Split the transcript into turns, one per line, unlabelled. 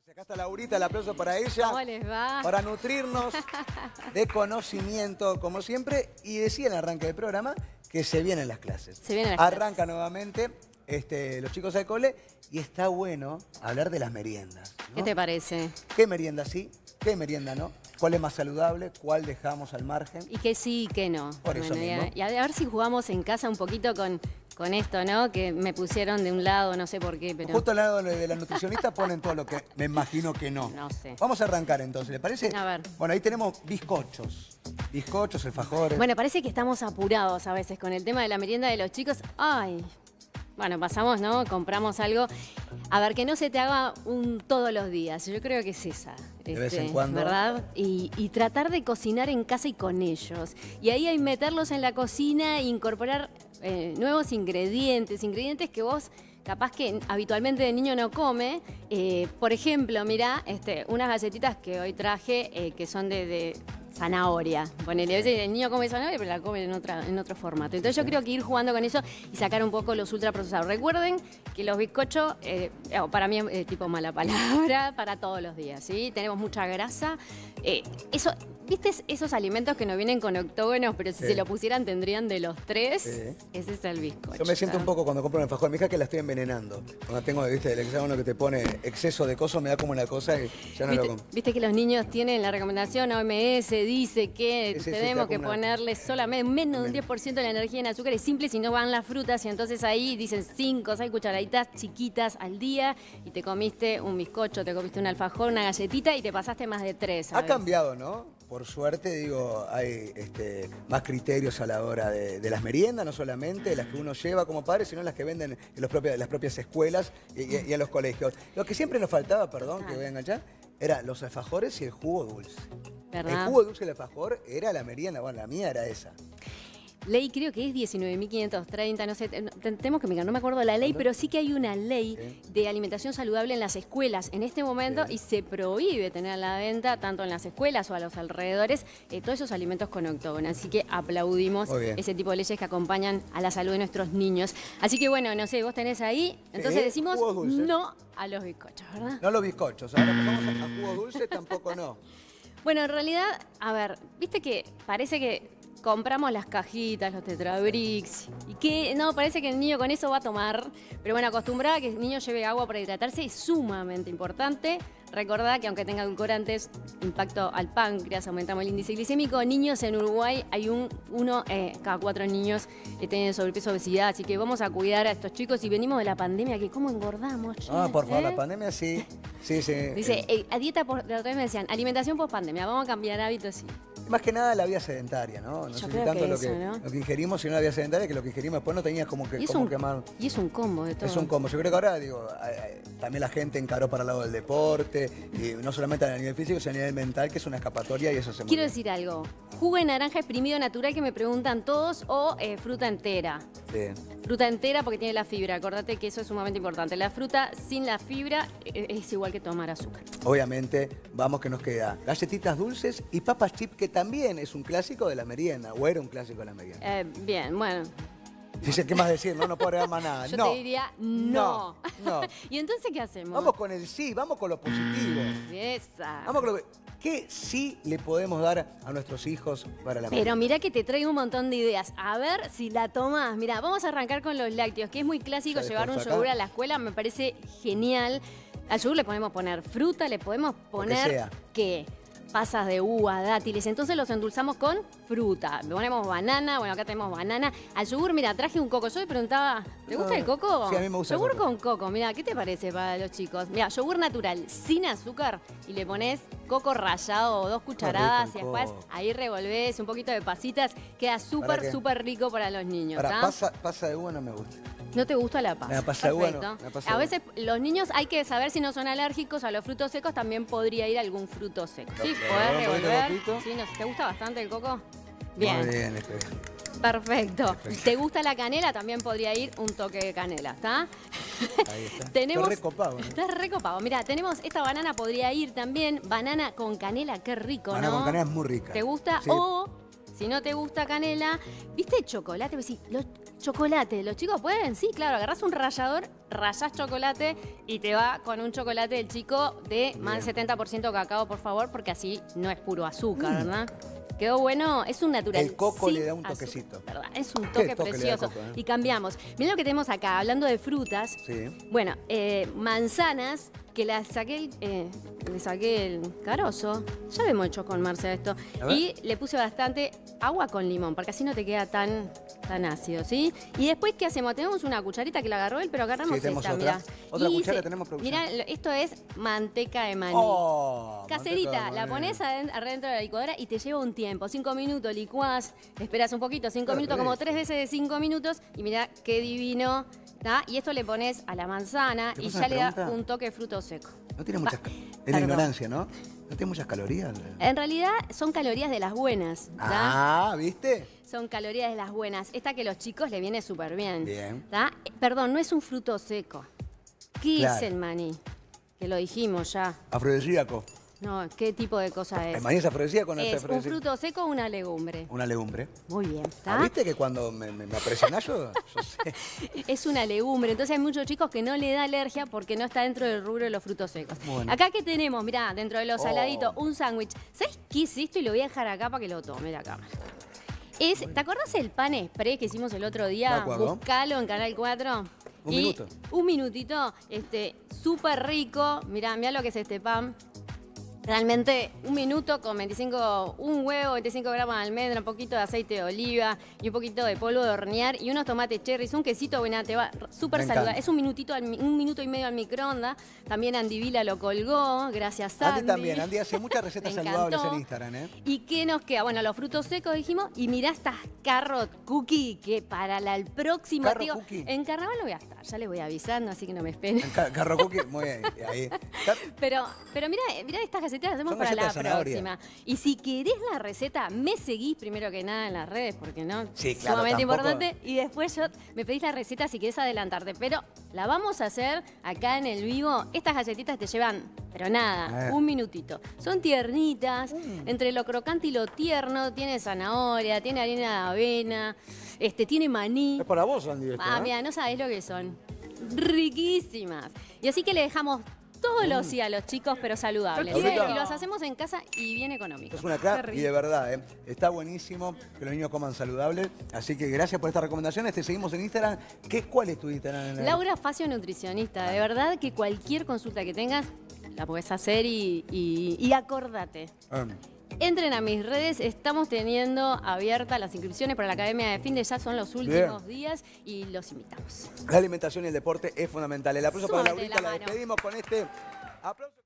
Acá está Laurita, el aplauso para ella.
¿Cómo les va?
Para nutrirnos de conocimiento, como siempre. Y decía en el arranque del programa que se vienen las clases.
Se vienen las
Arranca nuevamente los chicos al cole y está bueno hablar de las meriendas, ¿no?
¿Qué te parece?
¿Qué merienda sí? ¿Qué merienda no? ¿Cuál es más saludable? ¿Cuál dejamos al margen?
Y que sí y que no.
Por eso mismo.
Y a ver si jugamos en casa un poquito con esto, ¿no? Que me pusieron de un lado, no sé por qué, pero...
Justo al lado de la nutricionista ponen todo lo que me imagino que no.
No sé.
Vamos a arrancar entonces, ¿le parece?
A ver.
Bueno, ahí tenemos bizcochos. Bizcochos, alfajores.
Bueno, parece que estamos apurados a veces con el tema de la merienda de los chicos. Ay, bueno, pasamos, ¿no? Compramos algo. A ver, que no se te haga un todos los días. Yo creo que es esa.
De vez en cuando.
¿Verdad? Y tratar de cocinar en casa y con ellos. Y ahí hay meterlos en la cocina e incorporar nuevos ingredientes. Ingredientes que vos capaz que habitualmente de niño no come. Por ejemplo, mirá, unas galletitas que hoy traje que son de zanahoria. Ponele, a veces el niño come zanahoria, pero la come en otro formato. Entonces yo creo que ir jugando con eso y sacar un poco los ultraprocesados. Recuerden que los bizcochos, para mí es tipo mala palabra, para todos los días, ¿sí? Tenemos mucha grasa. ¿Viste esos alimentos que no vienen con octógonos, pero si se lo pusieran tendrían de los tres? Ese es el bizcocho.
Yo me siento un poco cuando compro un alfajor. Mi hija que la estoy envenenando. Cuando tengo, viste, el hexágono que te pone exceso de cosas, me da como una cosa y ya no lo compro.
Viste que los niños tienen la recomendación OMS, dice que tenemos que ponerle solamente menos de un 10% de la energía en azúcar. Es simple si no van las frutas y entonces ahí dicen 5 o 6 cucharaditas chiquitas al día y te comiste un bizcocho, te comiste un alfajor, una galletita y te pasaste más de 3.
Ha cambiado, ¿no? Por suerte, digo, hay más criterios a la hora de las meriendas, no solamente las que uno lleva como padre, sino las que venden en las propias escuelas y en los colegios. Lo que siempre nos faltaba, perdón, que voy a enganchar, eran los alfajores y el jugo dulce.
¿Verdad?
El jugo dulce y el alfajor era la merienda, bueno, la mía era esa.
Ley creo que es 19.530, no sé, tenemos que mirar, no me acuerdo la ley, pero sí que hay una ley de alimentación saludable en las escuelas en este momento y se prohíbe tener a la venta, tanto en las escuelas o a los alrededores, todos esos alimentos con octógono. Así que aplaudimos ese tipo de leyes que acompañan a la salud de nuestros niños. Así que bueno, no sé, vos tenés ahí, entonces decimos no a los bizcochos, ¿verdad?
No a los bizcochos, ahora pasamos a jugo dulce, tampoco no.
Bueno, en realidad, a ver, viste que parece que compramos las cajitas, los tetrabricks, y que no, parece que el niño con eso va a tomar. Pero bueno, acostumbrar a que el niño lleve agua para hidratarse es sumamente importante. Recordá que aunque tenga edulcorantes, impacto al páncreas, aumentamos el índice glicémico. Niños en Uruguay, hay uno cada 4 niños que tienen sobrepeso, obesidad. Así que vamos a cuidar a estos chicos. Y venimos de la pandemia, que cómo engordamos, che,
Por favor, la pandemia sí.
Dice, a dieta, la otra vez me decían, alimentación post pandemia, vamos a cambiar hábitos, sí.
Más que nada la vida sedentaria, ¿no? No sé si tanto lo que ingerimos, sino la vida sedentaria, que lo que ingerimos después no tenías como que quemar.
Y es un combo de todo.
Es un combo. Yo creo que ahora, digo, también la gente encaró para el lado del deporte, y no solamente a nivel físico, sino a nivel mental, que es una escapatoria y eso se mueve.
Quiero decir algo. Jugo de naranja exprimido natural que me preguntan todos o fruta entera.
Sí.
Fruta entera porque tiene la fibra. Acordate que eso es sumamente importante. La fruta sin la fibra es igual que tomar azúcar.
Obviamente, vamos que nos queda galletitas dulces y papas chip, que también es un clásico de la merienda, o era un clásico de la merienda.
Bien, bueno.
Dice, ¿qué más decir? No puedo agregar más nada.
Yo te diría no. ¿Y entonces qué hacemos?
Vamos con el sí, vamos con lo positivo.
Esa.
Vamos con ¿qué sí le podemos dar a nuestros hijos para la merienda?
Pero mirá que te traigo un montón de ideas. A ver si la tomás. Mirá, vamos a arrancar con los lácteos, que es muy clásico llevar un yogur a la escuela. Me parece genial. Al yogur le podemos poner fruta, le podemos poner ¿qué? Pasas de uva, dátiles, entonces los endulzamos con fruta. Le ponemos banana, bueno, acá tenemos banana. Al yogur, mira, traje un coco. Yo le preguntaba, ¿te gusta el coco?
Sí, a mí me gusta
yogur
el coco.
con coco, mira, ¿qué te parece para los chicos? Mira, yogur natural, sin azúcar, y le pones coco rallado o 2 cucharadas y después ahí revolvés un poquito de pasitas. Queda súper rico para los niños.
Pasa de uva no me gusta.
¿No te gusta la pasa?
La pasa de uva no.
A veces los niños hay que saber si no son alérgicos a los frutos secos, también podría ir algún fruto seco. Sí, podés revolver. Sí, ¿te gusta bastante el coco? Bien.
Muy bien,
Perfecto. ¿Te gusta la canela? También podría ir un toque de canela, ¿está?
Ahí está.
Tenemos...
Está recopado, ¿no?
Está recopado. Mira, tenemos esta banana, podría ir también. Banana con canela, qué rico,
banana
¿no?
Con canela es muy rica.
¿Te gusta?
Sí.
O, si no te gusta canela, ¿viste el chocolate? Chocolate, ¿los chicos pueden? Sí, claro, agarrás un rallador, rayás chocolate y te va con un chocolate del chico de más del 70% cacao, por favor, porque así no es puro azúcar, ¿verdad? Quedó bueno, es un natural.
El coco le da un
azúcar,
toquecito.
¿verdad? Es un toque precioso. Y cambiamos. Miren lo que tenemos acá, hablando de frutas.
Sí.
Bueno, manzanas, que le saqué el carozo. Ya lo hemos hecho con Marce esto. Y le puse bastante agua con limón, porque así no te queda tan ácido, ¿sí? Y después, ¿qué hacemos? Tenemos una cucharita que la agarró él, pero agarramos esta, mirá.
Otra cuchara tenemos, producción.
Mirá, esto es manteca de maní. Caserita, la pones adentro de la licuadora y te lleva un tiempo. 5 minutos, licuás, esperas un poquito, 5 minutos, como 3 veces de 5 minutos. Y mirá qué divino. ¿Tá? Y esto le pones a la manzana y ya le da un toque de fruto seco.
No tiene muchas... Es la ignorancia, ¿no? No tiene muchas calorías.
En realidad son calorías de las buenas.
¿tá? ¿Viste?
Son calorías de las buenas. Esta que a los chicos le viene súper bien.
Bien.
¿Tá? Perdón, no es un fruto seco. ¿Qué es el maní? Que lo dijimos ya.
Afrodisíaco.
No, ¿qué tipo de cosa es?
¿El maní es afrodisíaco o no es afrodisíaco?
¿Es un fruto seco o una legumbre?
Una legumbre.
Muy bien. ¿Tá?
¿Viste que cuando me presionás yo sé?
Es una legumbre, entonces hay muchos chicos que no le da alergia porque no está dentro del rubro de los frutos secos. Bueno. Acá que tenemos, mirá, dentro de los saladitos, un sándwich. ¿Sabes qué es esto? Y lo voy a dejar acá para que lo tome la cámara. ¿Te acordás el pan express que hicimos el otro día? Buscalo en Canal 4.
Un minuto.
Un minutito, súper rico. Mirá lo que es este pan. Realmente un minuto con un huevo, 25 gramos de almendra, un poquito de aceite de oliva y un poquito de polvo de hornear y unos tomates cherries, un quesito, bueno, te va súper saludable. Es un minuto y medio al microondas. También Andy Vila lo colgó, gracias a Andy.
También, Andy hace muchas recetas saludables en Instagram,
¿Y qué nos queda? Bueno, los frutos secos dijimos, y mirá estas carrot cookie que para el próximo, en carnaval no voy a estar, ya les voy avisando, así que no me esperen.
Carrot cookie, muy bien, ahí.
Pero mirá estas recetas las hacemos para la próxima. Y si querés la receta, me seguís primero que nada en las redes, porque no,
sí, claro,
sumamente importante. Y después me pedís la receta si querés adelantarte. Pero la vamos a hacer acá en el vivo. Estas galletitas te llevan, pero nada, un minutito. Son tiernitas, entre lo crocante y lo tierno. Tiene zanahoria, tiene harina de avena, tiene maní.
Es para vos, Andy, esto,
mira, no sabés lo que son. Riquísimas. Y así que le dejamos todos los días a los chicos, pero saludables. Y los hacemos en casa y bien económico.
Es una crack y de verdad, está buenísimo que los niños coman saludable. Así que gracias por estas recomendaciones. Te seguimos en Instagram. ¿Cuál es tu Instagram?
Laura Facio Nutricionista. De verdad que cualquier consulta que tengas la podés hacer y acordate. Entren a mis redes, estamos teniendo abiertas las inscripciones para la Academia de Finde, ya son los últimos días y los invitamos.
La alimentación y el deporte es fundamental. El aplauso para Laurita, la despedimos con este aplauso.